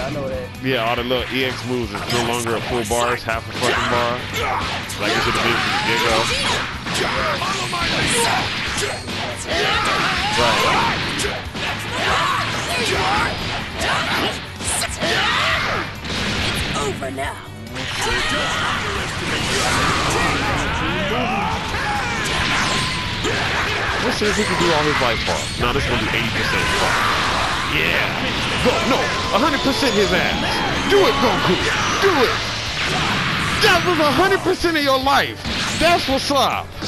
Yeah, I know that. Yeah, all the little EX moves is no longer a full bar, it's half a fucking bar. Like it should have been from the get-go. Right. It's over now. Let's see if he can do all his life bar. No, this is gonna be 80% bar. Yeah. Go, no, 100% his ass. Do it, Goku. Do it. That was 100% of your life. That's what's up.